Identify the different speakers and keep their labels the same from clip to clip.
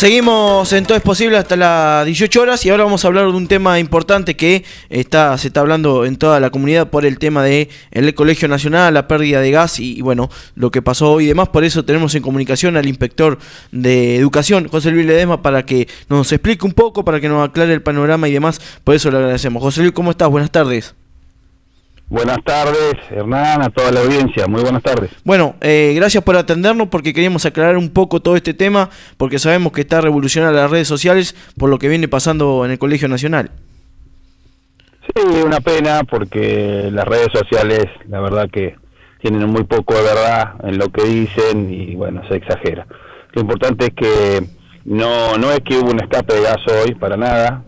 Speaker 1: Seguimos en Todo es Posible hasta las 18 horas y ahora vamos a hablar de un tema importante que se está hablando en toda la comunidad por el tema de el Colegio Nacional, la pérdida de gas y bueno, lo que pasó hoy y demás. Por eso tenemos en comunicación al inspector de Educación, José Luis Ledesma, para que nos explique un poco, para que nos aclare el panorama y demás. Por eso le agradecemos. José Luis, ¿cómo estás? Buenas tardes.
Speaker 2: Buenas tardes, Hernán, a toda la audiencia. Muy buenas tardes.
Speaker 1: Bueno, gracias por atendernos porque queríamos aclarar un poco todo este tema, porque sabemos que está revolucionando las redes sociales por lo que viene pasando en el Colegio Nacional.
Speaker 2: Sí, una pena porque las redes sociales, la verdad que tienen muy poco de verdad en lo que dicen y bueno, se exagera. Lo importante es que no es que hubo un escape de gas hoy, para nada.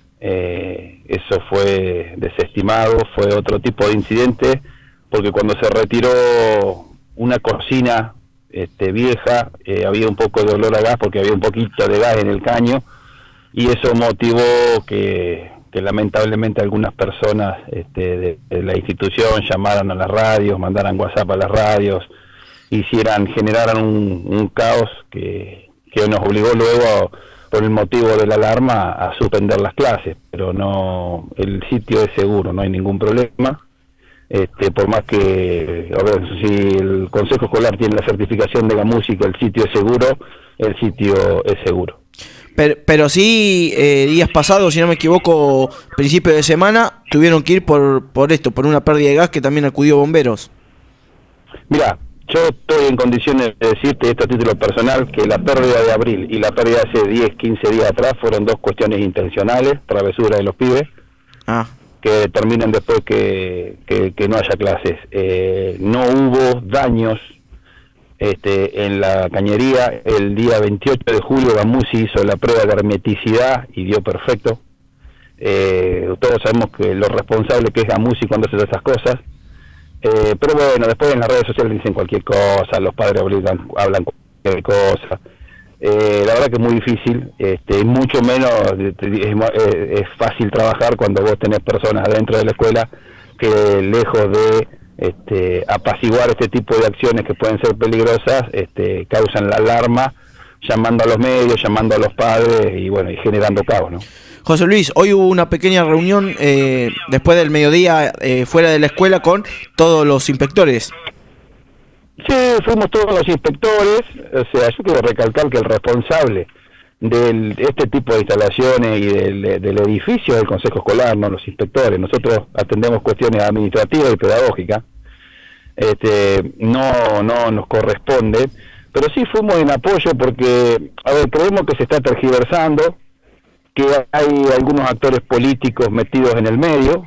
Speaker 2: Eso fue desestimado, fue otro tipo de incidente, porque cuando se retiró una cocina vieja, había un poco de olor a gas porque había un poquito de gas en el caño, y eso motivó que lamentablemente algunas personas de la institución llamaran a las radios, mandaran WhatsApp a las radios, generaran un caos que nos obligó luego por el motivo de la alarma a suspender las clases, pero no, el sitio es seguro, no hay ningún problema. Por más que, a ver, si el Consejo Escolar tiene la certificación de la música, el sitio es seguro, el sitio es seguro.
Speaker 1: Pero sí, días pasados, si no me equivoco, principio de semana, tuvieron que ir por una pérdida de gas que también acudió bomberos.
Speaker 2: Mirá, yo estoy en condiciones de decirte esto a título personal, que la pérdida de abril y la pérdida hace 10, 15 días atrás fueron dos cuestiones intencionales, travesura de los pibes, que determinan después que no haya clases. No hubo daños en la cañería. El día 28 de julio Gamusi hizo la prueba de hermeticidad y dio perfecto. Todos sabemos que lo responsable que es Gamusi cuando hace esas cosas. Pero bueno, después en las redes sociales dicen cualquier cosa, los padres hablan cualquier cosa. La verdad que es muy difícil, mucho menos es fácil trabajar cuando vos tenés personas adentro de la escuela que lejos de apaciguar este tipo de acciones que pueden ser peligrosas, causan la alarma, llamando a los medios, llamando a los padres y bueno, y generando caos, ¿no?
Speaker 1: José Luis, hoy hubo una pequeña reunión después del mediodía fuera de la escuela con todos los inspectores.
Speaker 2: Sí, fuimos todos los inspectores. O sea, yo quiero recalcar que el responsable de este tipo de instalaciones y del edificio del Consejo Escolar, no los inspectores. Nosotros atendemos cuestiones administrativas y pedagógicas. No nos corresponde, pero sí fuimos en apoyo porque, a ver, creemos que se está tergiversando, que hay algunos actores políticos metidos en el medio,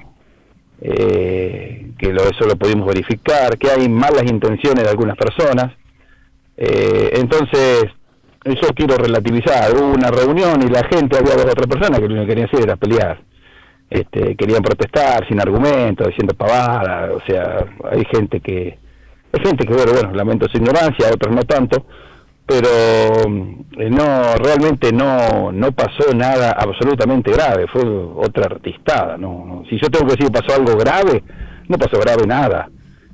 Speaker 2: eso lo pudimos verificar, que hay malas intenciones de algunas personas. Entonces, yo quiero relativizar. Hubo una reunión y la gente, había dos o tres personas que lo que querían hacer era pelear. Querían protestar sin argumentos, diciendo pavadas. O sea, hay gente que bueno, lamento su ignorancia, otros no tanto, pero realmente no pasó nada absolutamente grave, fue otra artistada. Si yo tengo que decir pasó algo grave, no pasó grave nada.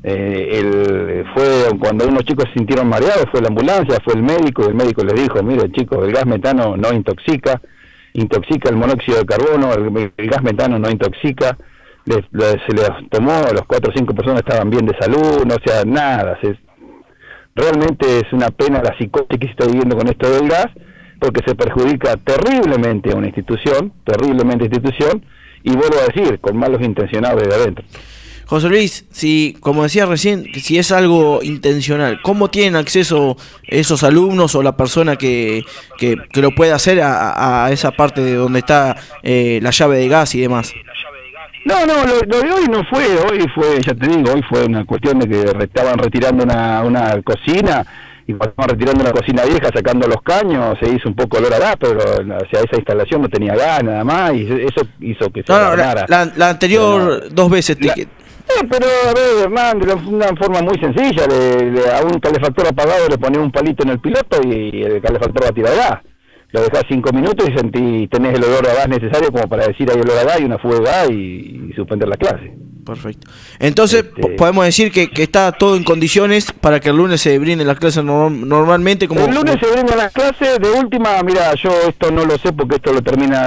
Speaker 2: Fue cuando unos chicos se sintieron mareados, fue la ambulancia, fue el médico, y el médico les dijo: mire chicos, el gas metano no intoxica el monóxido de carbono, el gas metano no intoxica. Se les tomó, los 4 o 5 personas estaban bien de salud, no sea nada. Realmente es una pena la psicosis que se está viviendo con esto del gas, porque se perjudica terriblemente a una institución, y vuelvo a decir, con malos intencionados de adentro.
Speaker 1: José Luis, si, como decía recién, si es algo intencional, ¿cómo tienen acceso esos alumnos o la persona que lo puede hacer a esa parte de donde está la llave de gas y demás?
Speaker 2: No, lo de hoy no fue, hoy fue, ya te digo, hoy fue una cuestión de que estaban retirando una cocina, y cuando estaban retirando una cocina vieja, sacando los caños, se hizo un poco olor a gas, pero esa instalación no tenía gas nada más, y eso hizo que se ganara.
Speaker 1: La anterior dos veces...
Speaker 2: pero a ver, Hernán, de una forma muy sencilla, a un calefactor apagado le ponía un palito en el piloto y el calefactor va a tirar gas. lo dejás 5 minutos y tenés el olor a gas necesario como para decir hay olor a gas y una fuga de gas y suspender la clase.
Speaker 1: Perfecto. Entonces, podemos decir que está todo en condiciones para que el lunes se brinden las clases normalmente.
Speaker 2: El lunes se brindan las clases. De última, mira, yo esto no lo sé porque esto lo termina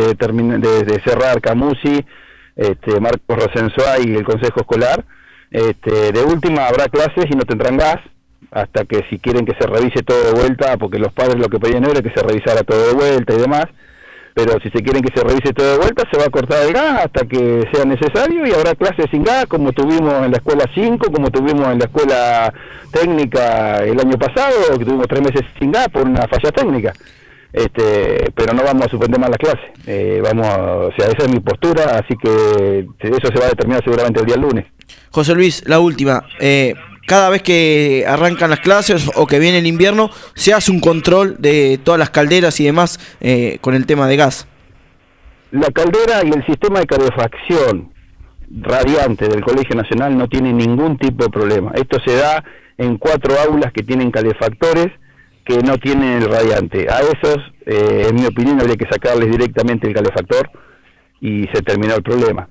Speaker 2: de cerrar Camusi, Marcos Rosenzweig y el Consejo Escolar. De última habrá clases y no tendrán gas, hasta que si quieren que se revise todo de vuelta, porque los padres lo que pedían era que se revisara todo de vuelta y demás. Pero si se quieren que se revise todo de vuelta, se va a cortar el gas hasta que sea necesario y habrá clases sin gas, como tuvimos en la escuela 5, como tuvimos en la escuela técnica el año pasado, que tuvimos 3 meses sin gas por una falla técnica. Pero no vamos a suspender más las clases. Esa es mi postura, así que eso se va a determinar seguramente el día lunes.
Speaker 1: José Luis, la última. Cada vez que arrancan las clases o que viene el invierno, se hace un control de todas las calderas y demás con el tema de gas.
Speaker 2: La caldera y el sistema de calefacción radiante del Colegio Nacional no tiene ningún tipo de problema. Esto se da en 4 aulas que tienen calefactores que no tienen el radiante. A esos, en mi opinión, habría que sacarles directamente el calefactor y se terminó el problema.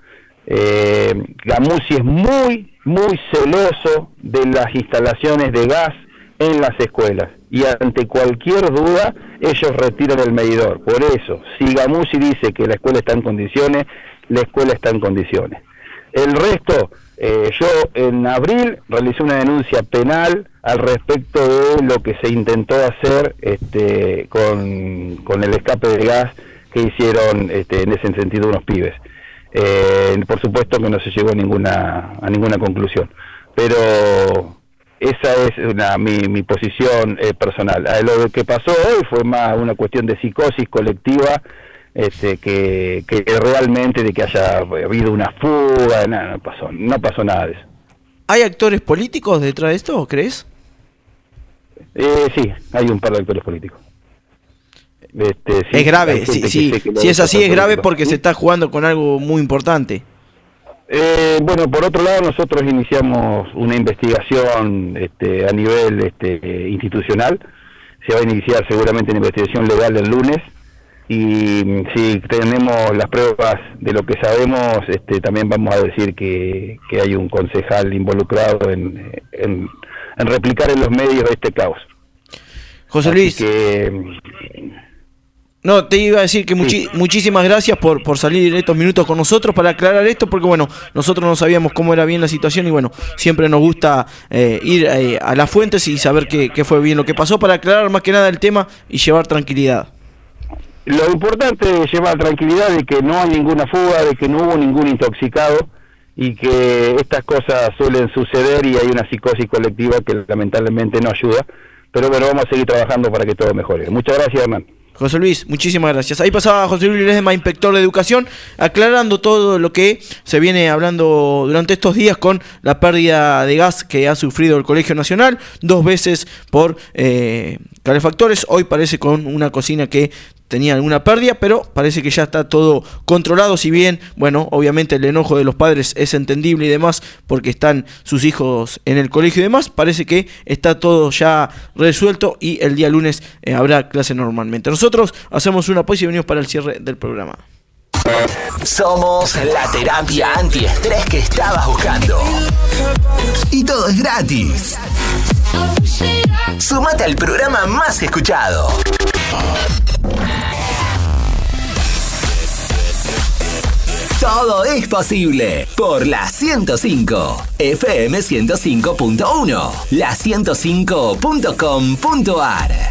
Speaker 2: Camusi es muy celoso de las instalaciones de gas en las escuelas y ante cualquier duda ellos retiran el medidor. Por eso, si Camusi dice que la escuela está en condiciones, la escuela está en condiciones. El resto, yo en abril realicé una denuncia penal al respecto de lo que se intentó hacer con el escape de gas que hicieron en ese sentido unos pibes. Por supuesto que no se llegó a ninguna conclusión, pero esa es mi posición personal. Lo que pasó hoy fue más una cuestión de psicosis colectiva, que realmente de que haya habido una fuga. No pasó nada de eso.
Speaker 1: ¿Hay actores políticos detrás de esto, crees?
Speaker 2: Sí, hay un par de actores políticos. Sí,
Speaker 1: es grave, si es así es grave porque se está jugando con algo muy importante.
Speaker 2: Bueno, por otro lado nosotros iniciamos una investigación a nivel institucional. Se va a iniciar seguramente una investigación legal el lunes y si tenemos las pruebas de lo que sabemos, también vamos a decir que hay un concejal involucrado en replicar en los medios este caos.
Speaker 1: José Luis, no, te iba a decir que muchísimas gracias por salir en estos minutos con nosotros para aclarar esto, porque bueno, nosotros no sabíamos cómo era bien la situación y bueno, siempre nos gusta ir a las fuentes y saber qué fue bien lo que pasó para aclarar más que nada el tema y llevar tranquilidad.
Speaker 2: Lo importante es llevar tranquilidad de que no hay ninguna fuga, de que no hubo ningún intoxicado y que estas cosas suelen suceder y hay una psicosis colectiva que lamentablemente no ayuda, pero bueno, vamos a seguir trabajando para que todo mejore. Muchas gracias, Hernán.
Speaker 1: José Luis, muchísimas gracias. Ahí pasaba José Luis Ledesma, inspector de educación, aclarando todo lo que se viene hablando durante estos días con la pérdida de gas que ha sufrido el Colegio Nacional, 2 veces por calefactores. Hoy parece con una cocina que tenía alguna pérdida, pero parece que ya está todo controlado, si bien, bueno, obviamente el enojo de los padres es entendible y demás, porque están sus hijos en el colegio y demás, parece que está todo ya resuelto y el día lunes habrá clase normalmente. Nosotros hacemos una pausa y venimos para el cierre del programa.
Speaker 3: Somos la terapia antiestrés que estabas buscando. Y todo es gratis. Súmate al programa más escuchado. Todo es posible por la 105, FM 105.1, la 105.com.ar.